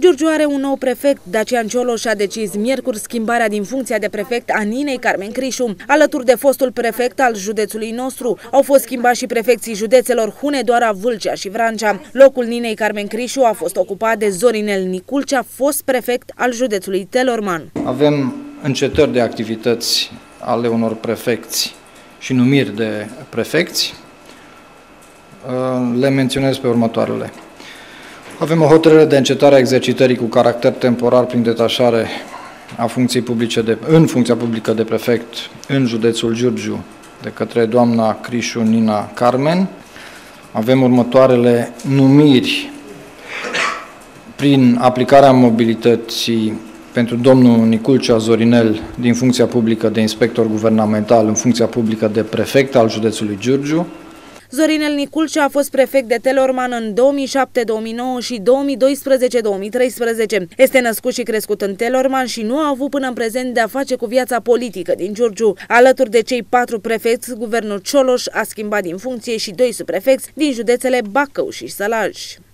Giurgiu are un nou prefect. Dacian Cioloș a decis miercuri schimbarea din funcția de prefect a Ninei Carmen Crișu. Alături de fostul prefect al județului nostru, au fost schimbați și prefecții județelor Hunedoara, Vâlcea și Vrancea. Locul Ninei Carmen Crișu a fost ocupat de Zorinel Niculcea, fost prefect al județului Telorman. Avem încetări de activități ale unor prefecți și numiri de prefecți. Le menționez pe următoarele. Avem o hotărâre de încetare a exercitării cu caracter temporar prin detașare a funcției publice în funcția publică de prefect în județul Giurgiu de către doamna Crișu Nina Carmen. Avem următoarele numiri prin aplicarea mobilității pentru domnul Niculcea Zorinel din funcția publică de inspector guvernamental în funcția publică de prefect al județului Giurgiu. Zorinel Niculcea a fost prefect de Telorman în 2007, 2009 și 2012-2013. Este născut și crescut în Telorman și nu a avut până în prezent de-a face cu viața politică din Giurgiu. Alături de cei 4 prefecți, guvernul Cioloș a schimbat din funcție și 2 subprefecți din județele Bacău și Sălaj.